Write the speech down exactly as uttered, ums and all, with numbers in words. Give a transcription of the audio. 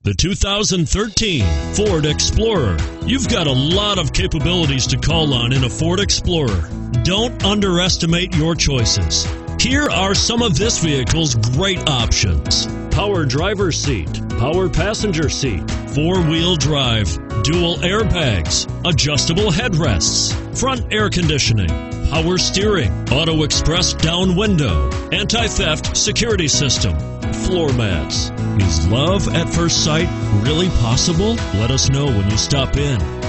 The two thousand thirteen Ford Explorer. You've got a lot of capabilities to call on in a Ford Explorer. Don't underestimate your choices. Here are some of this vehicle's great options: power driver's seat, power passenger seat, four-wheel drive, dual airbags, adjustable headrests, front air conditioning, power steering, auto express down window, anti-theft security system, floor mats. Is love at first sight really possible? Let us know when you stop in.